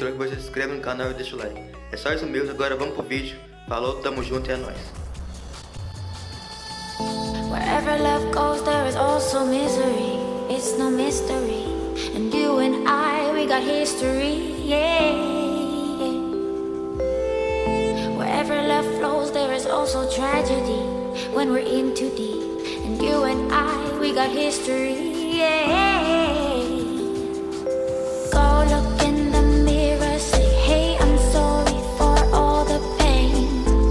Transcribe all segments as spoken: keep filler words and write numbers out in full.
espero que você se inscreva no canal e deixe o like. É só isso mesmo, agora vamos pro vídeo. Falou, tamo junto e é nóis. Wherever love goes, there is also misery. It's no mystery. And you and I, we got history, yeah. Wherever love flows, there is also tragedy. When we're in too deep. And you and I, we got history, yeah. Go look in the mirror, say, hey, I'm sorry for all the pain.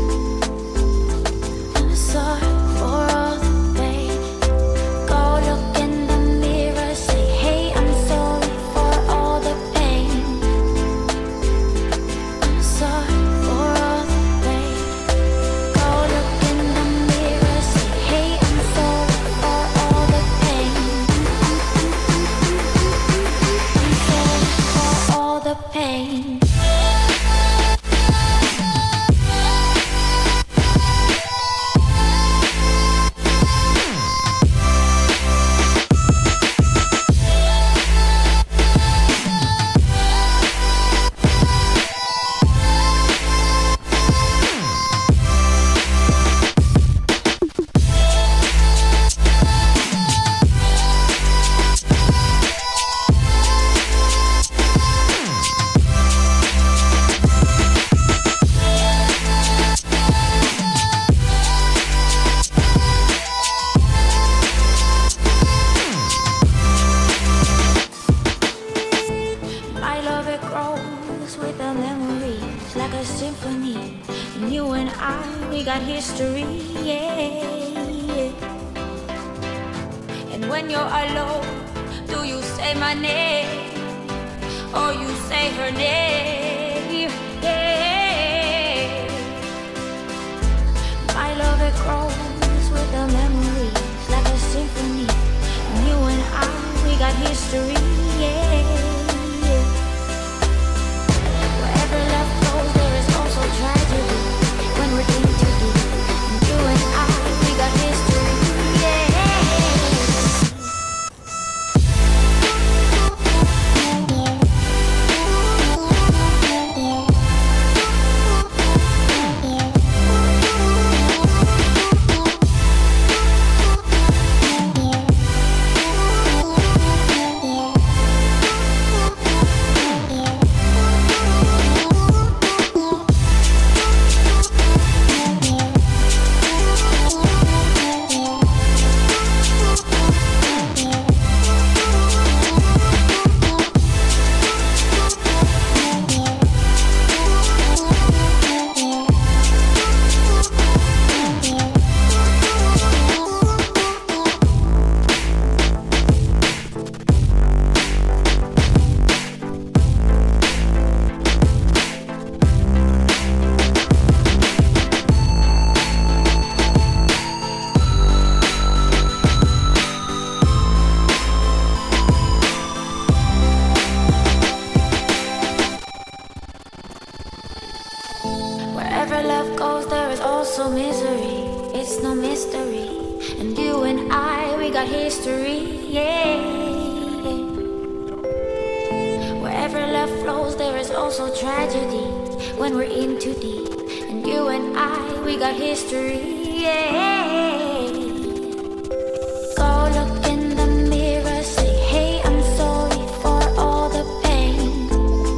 I'm sorry for all the pain. Go look in the mirror, say, hey, I'm sorry for all the pain. I'm sorry for all the pain. Go look in the mirror, say, hey, I'm sorry for all the pain. I'm sorry for all the pain. My love, it grows with the memories like a symphony. And you and I, we got history, yeah. And when you're alone, do you say my name or you say her name? Yeah. My love, it grows with the memories like a symphony. And you and I, we got history, yeah. Wherever love flows, there is also tragedy. When we're in too deep, and you and I, we got history, yeah. Wherever love goes, there is also misery. It's no mystery. And you and I, we got history, yeah. Wherever love flows, there is also tragedy. When we're in too deep. And you and I, we got history, yeah. Go look in the mirror, say, hey, I'm sorry for all the pain.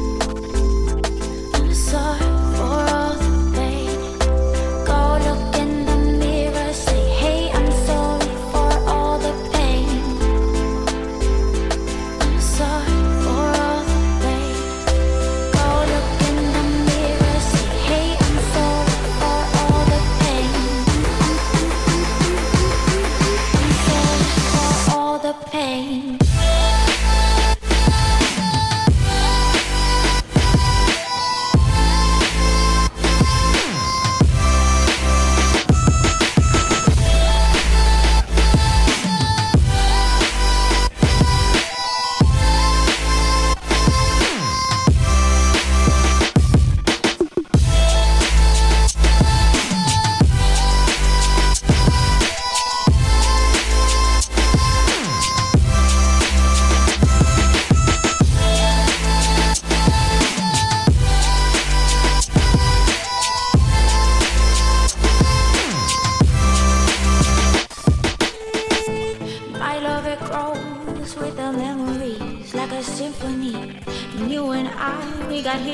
I'm sorry for all the pain. Go look in the mirror, say, hey, I'm sorry for all the pain. I'm sorry for all the pain. Go look in the mirror, say, hey, I'm sorry for all the pain.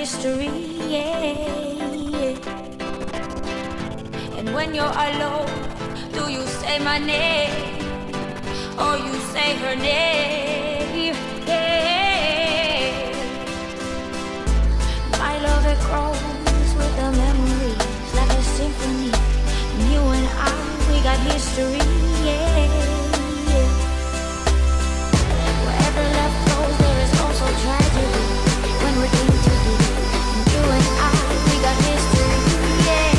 history, yeah. And when you're alone, do you say my name or you say her name? Yeah. My love, it grows with the memories like a symphony. And you and I, we got history, yeah. Wherever love flows, there is also tragedy. When we're in too deep, and you and I, we got history, yeah.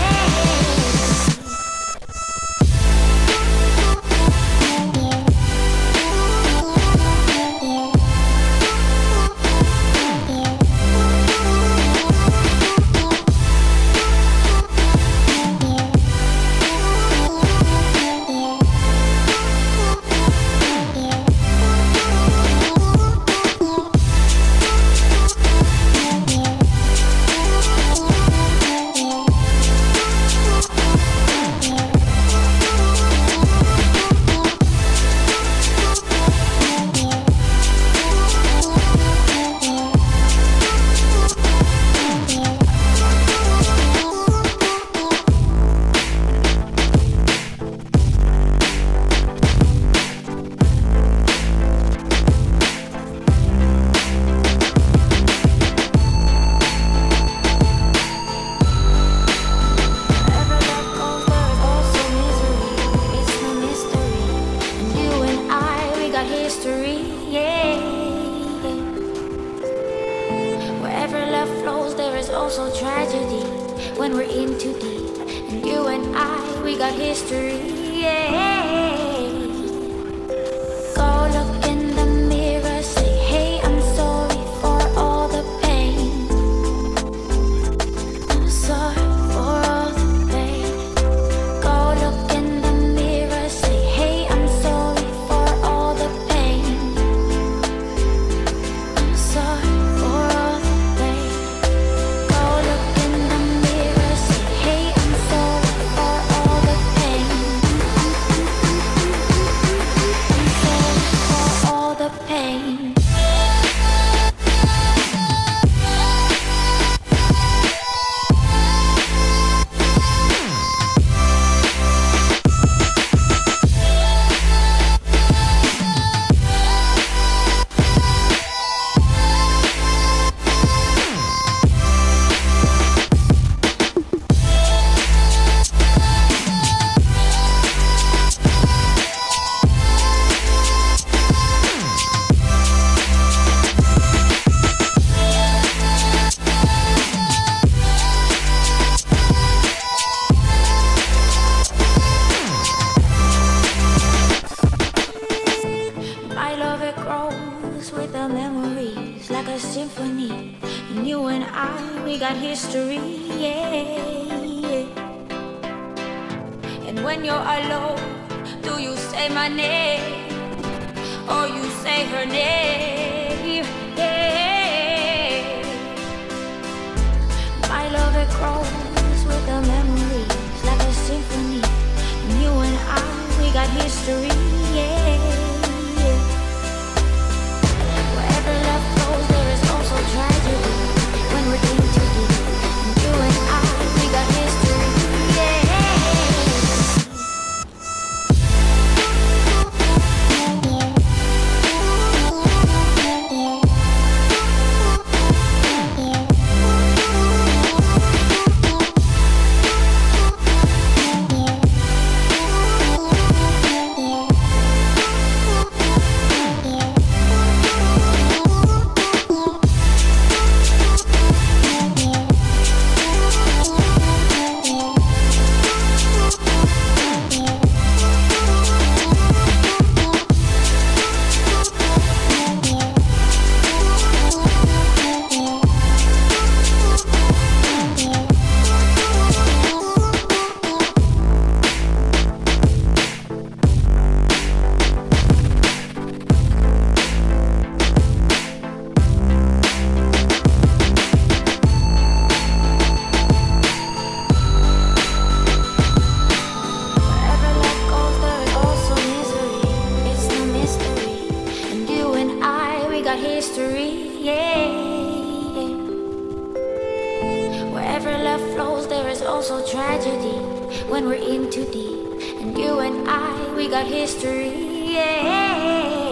love flows, there is also tragedy when we're in too deep. And you and I, we got history. Yeah.